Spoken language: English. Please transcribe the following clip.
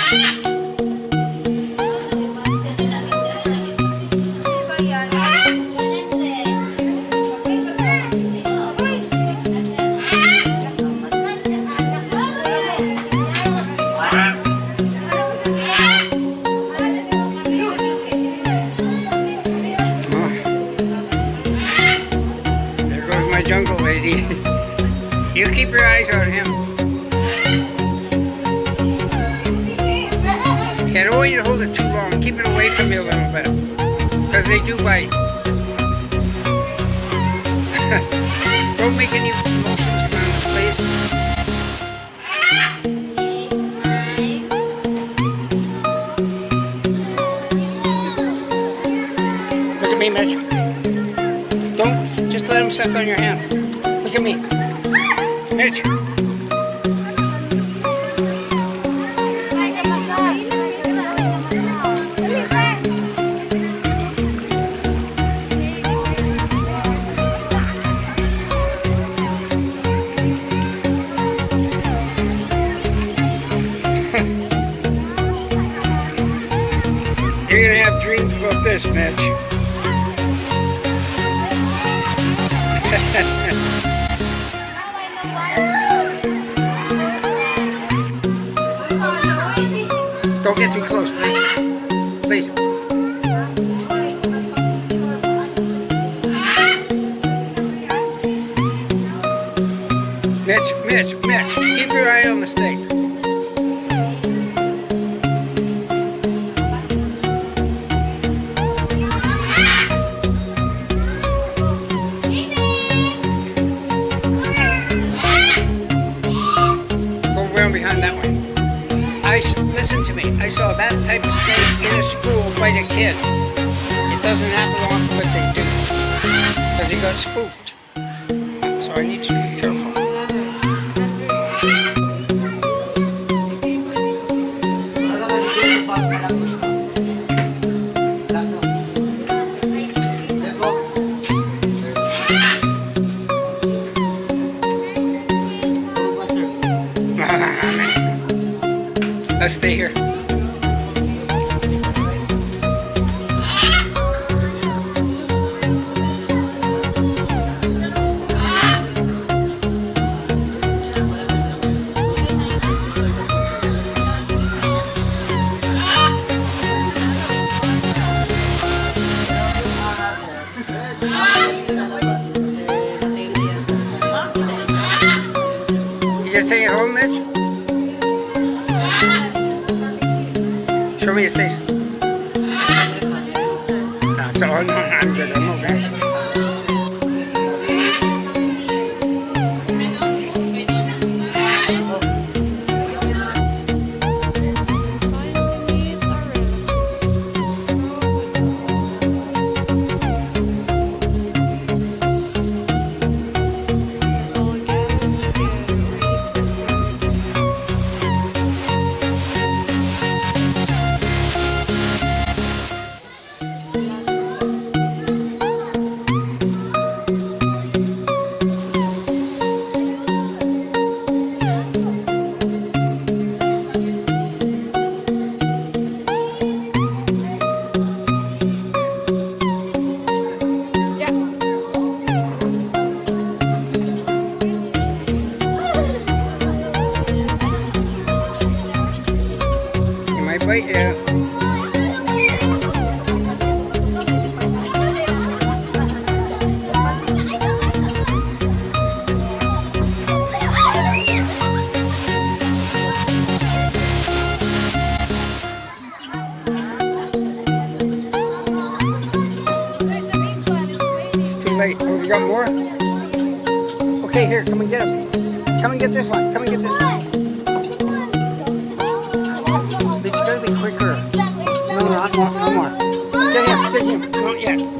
Jungle lady. You keep your eyes on him. Okay, I don't want you to hold it too long. Keep it away from you a little bit. Because they do bite. Don't make any motions around the place. Look at me, Mitch. Don't just let him suck on your hand. Look at me. Mitch. You're gonna have dreams about this, Mitch. Don't get too close, please. Please. Mitch, keep your eye on the steak. Behind that one. Listen to me. I saw that type of snake in a school bite a kid. It doesn't happen often, but they do. Because he got spooked. So I need you to be careful. Let's stay here. You gonna take it home, Mitch? Show me your face. No, no, I'm good. I'm okay. Bite you. It's too late. Oh, you got more? Okay, here, come and get him. Come and get this one. Come and get this one. It's gotta be quicker. No more. Get him. Not yet.